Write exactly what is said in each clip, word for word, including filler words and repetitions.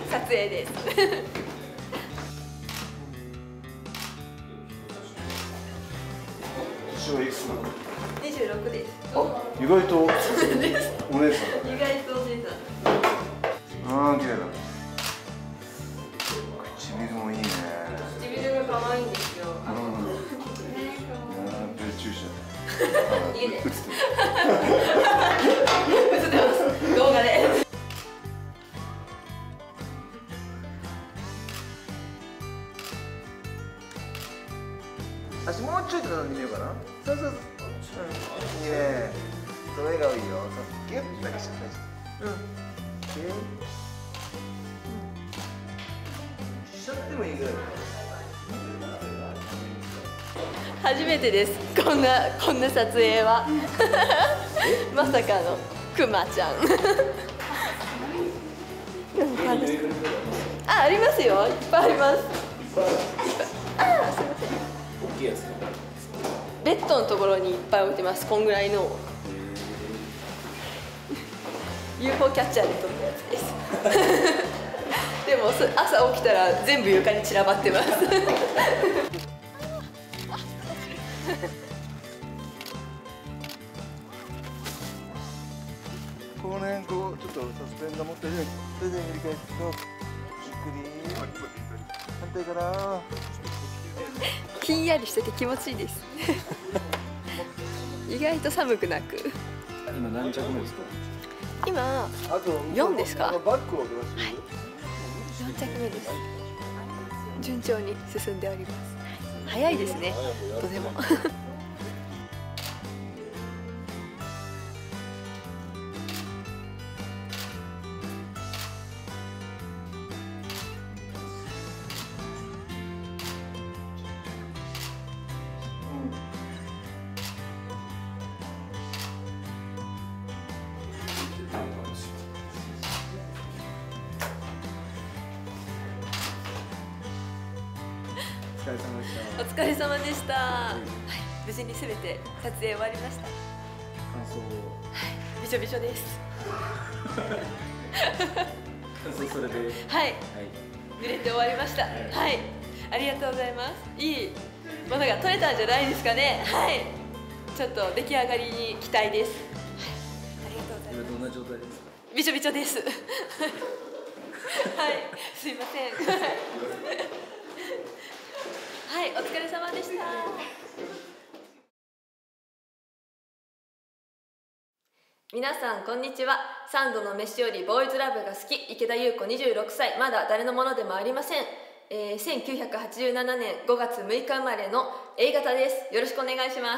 撮影です。 年はいくつなの？ にじゅうろくです。 あ、意外とお姉さん。 意外とお姉さん。 ああ、綺麗だ。唇もいいね。 唇が可愛いんですよ。 うん。ああ、ベチューシャ。 家で。映ってる。 ます。動画で。 足もうちょいと並んでみようかな。そうそうそう。うん、いいね。そう、笑顔いいよ。そう、ギュッだけしちゃった。うん。しちゃってもいいぐらい。 初めてです。こんなこんな撮影は。まさかのクマちゃん。あ、ありますよ。いっぱいあります。あ、すみません。 大きいやつ。 ベッドのところにいっぱい置いてます。こんぐらいの。ユーフォー キャッチャーで撮ったやつです。でも朝起きたら全部床に散らばってます。 この辺こうちょっとサスペンダー持ってる。それで振り返ってとゆっくり反対からひんやりしてて気持ちいいです。意外と寒くなく。 今何着目ですか？ 今よんですか？はい、よん着目です。順調に進んでおります。早いですね。とても。お疲れ様でした。はい、無事にすべて撮影終わりました。 感想を。 はい、びしょびしょです。 感想それで。 はい。濡れて終わりました。はい、ありがとうございます。いいものが撮れたんじゃないですかね。はい。ちょっと出来上がりに期待です。はい、ありがとうございます。 今どんな状態ですか？ びしょびしょです。はい、すいません。はい、お疲れ様でした。皆さんこんにちは。三度の飯よりボーイズラブが好き、池田優子にじゅうろくさい、まだ誰のものでもありません。えー、せんきゅうひゃくはちじゅうななねんごがつむいか生まれの A 型です。よろしくお願いします。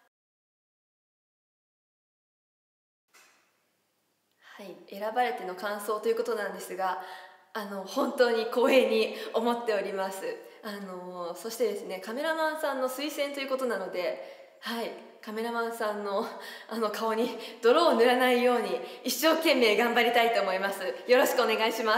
はい、選ばれての感想ということなんですが、あの本当に光栄に思っております。あのそしてですね、カメラマンさんの推薦ということなので、はい、カメラマンさんのあの顔に泥を塗らないように一生懸命頑張りたいと思います。よろしくお願いします。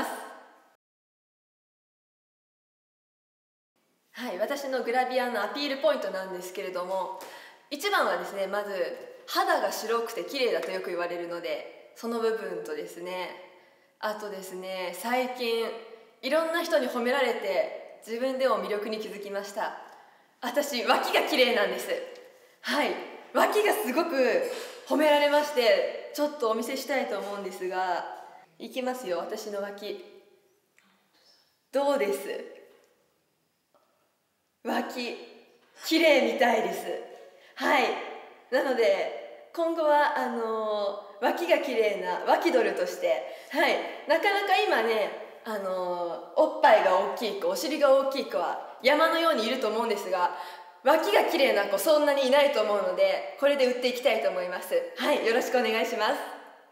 はい、私のグラビアのアピールポイントなんですけれども、一番はですね、まず肌が白くて綺麗だとよく言われるので、その部分とですね、あとですね、最近いろんな人に褒められて自分でも魅力に気づきました。私、脇が綺麗なんです。はい、脇がすごく褒められまして、ちょっとお見せしたいと思うんですが、いきますよ、私の脇。どうです？脇綺麗みたいです。はい、なので今後はあのー、脇が綺麗な脇ドルとして、はい、なかなか今ね、あのー、おっぱいが大きい子、お尻が大きい子は山のようにいると思うんですが、脇が綺麗な子そんなにいないと思うので、これで売っていきたいと思います。はい、よろしくお願いします。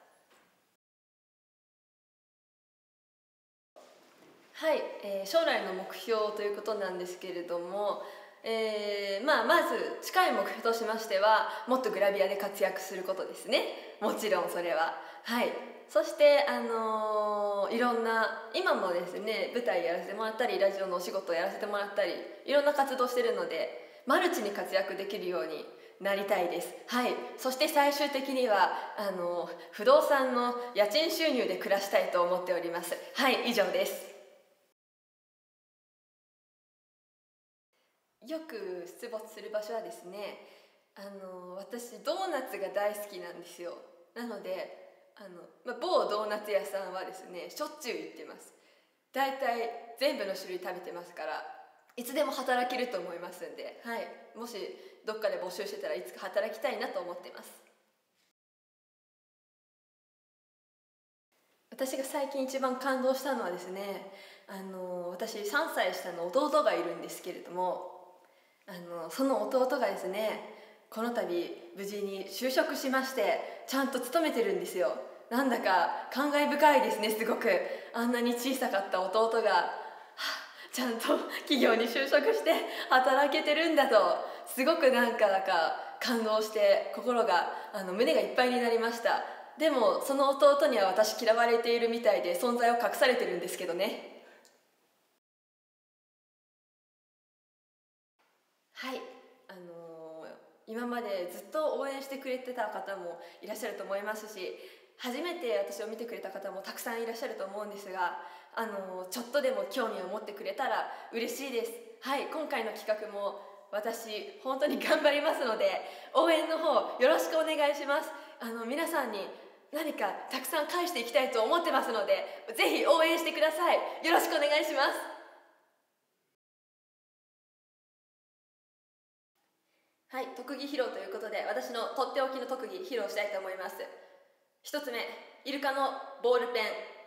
はい、えー、将来の目標ということなんですけれども、えーまあ、まず近い目標としましては、もっとグラビアで活躍することですね。もちろんそれは。はい、そして、あのー、いろんな今もですね、舞台やらせてもらったりラジオのお仕事をやらせてもらったり、いろんな活動してるのでマルチに活躍できるようになりたいです。はい。そして最終的にはあの不動産の家賃収入で暮らしたいと思っております。はい、以上です。よく出没する場所はですね、あの私ドーナツが大好きなんですよ。なのであの、まあ、某ドーナツ屋さんはですね、しょっちゅう行ってます。だいたい全部の種類食べてますから、いつでも働けると思いますんで、はい、もしどっかで募集してたらいつか働きたいなと思ってます。私が最近一番感動したのはですね、あの私さんさい下の弟がいるんですけれども、あのその弟がですね、この度無事に就職しましてちゃんと勤めてるんですよ。なんだか感慨深いですね。すごくあんなに小さかった弟が、はあ、ちゃんと企業に就職して働けてるんだと、すごくなんかなんか感動して心があの胸がいっぱいになりました。でもその弟には私嫌われているみたいで存在を隠されてるんですけどね。はい、あのー今までずっと応援してくれてた方もいらっしゃると思いますし、初めて私を見てくれた方もたくさんいらっしゃると思うんですが、あのーちょっとでも興味を持ってくれたら嬉しいです。はい、今回の企画も私本当に頑張りますので、応援の方よろしくお願いします。あの皆さんに何かたくさん返していきたいと思ってますので、ぜひ応援してください。よろしくお願いします。はい、特技披露ということで、私のとっておきの特技披露したいと思います。一つ目、イルカのボールペン。